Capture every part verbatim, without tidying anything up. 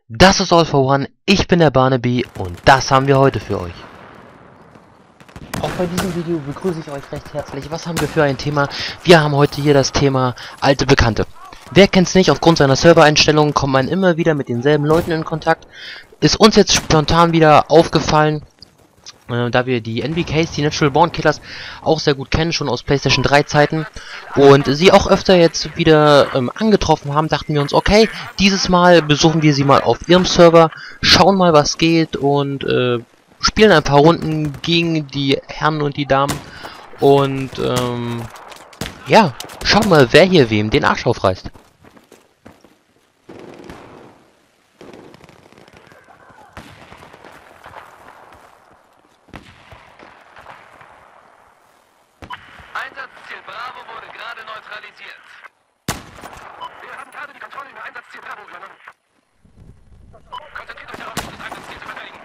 Das ist All for One, ich bin der Barnaby und das haben wir heute für euch. Auch bei diesem Video begrüße ich euch recht herzlich. Was haben wir für ein Thema? Wir haben heute hier das Thema alte Bekannte. Wer kennt's nicht, aufgrund seiner Servereinstellungen kommt man immer wieder mit denselben Leuten in Kontakt. Ist uns jetzt spontan wieder aufgefallen, äh, da wir die N B Ks, die Natural Born Killers, auch sehr gut kennen, schon aus PlayStation drei Zeiten. Und sie auch öfter jetzt wieder ähm, angetroffen haben, dachten wir uns, okay, dieses Mal besuchen wir sie mal auf ihrem Server, schauen mal, was geht und äh, spielen ein paar Runden gegen die Herren und die Damen. Und ähm, ja, schauen mal, wer hier wem den Arsch aufreißt. Einsatzziel Bravo wurde gerade neutralisiert. Wir haben gerade die Kontrolle über Einsatzziel Bravo übernommen. Konzentriert euch darauf, das Einsatzziel zu verteidigen.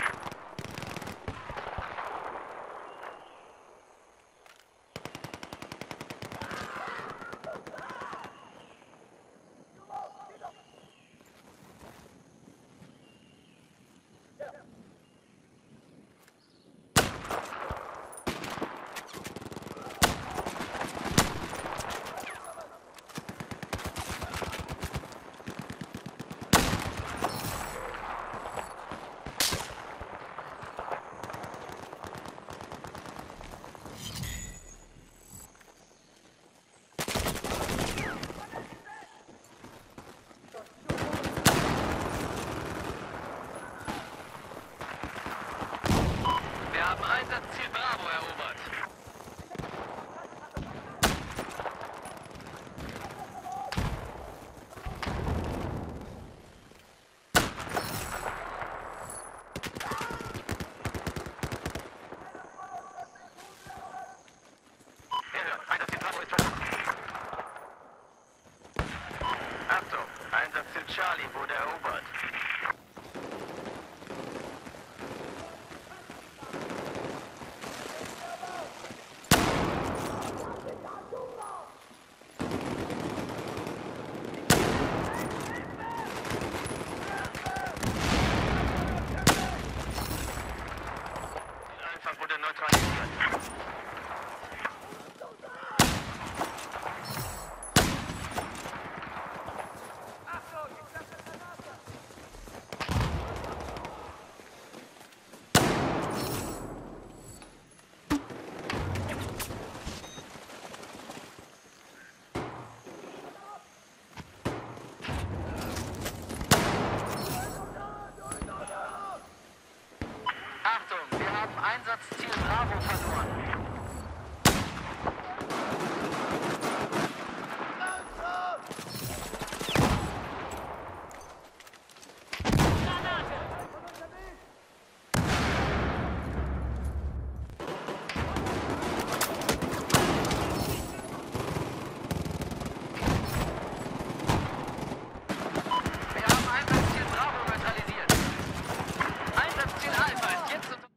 Wir haben Einsatzziel Bravo erobert. Hierhören, Einsatzziel Bravo ist verstanden. Achtung, Einsatzziel Charlie wurde erobert. Alpha wurde neutralisiert. Achtung, wir haben Einsatzziel Bravo verloren. Wir haben Einsatzziel Bravo neutralisiert. Einsatzziel Alpha ist jetzt unter...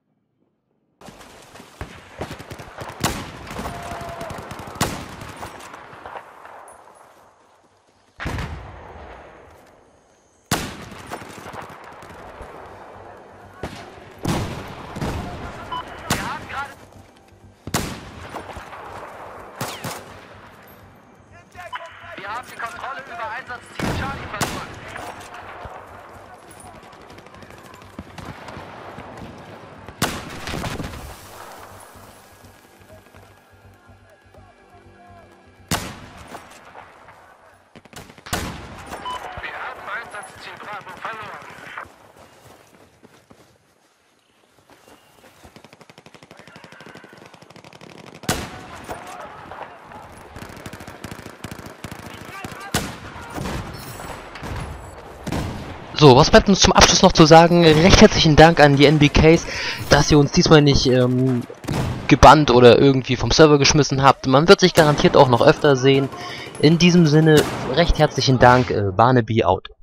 Wir haben gerade... Wir haben die Kontrolle über Einsatzziel Charlie verloren. Wir haben Einsatzziel Bravo verloren. So, was bleibt uns zum Abschluss noch zu sagen? Recht herzlichen Dank an die N B Ks, dass ihr uns diesmal nicht ähm, gebannt oder irgendwie vom Server geschmissen habt. Man wird sich garantiert auch noch öfter sehen. In diesem Sinne, recht herzlichen Dank, äh, Barnaby out.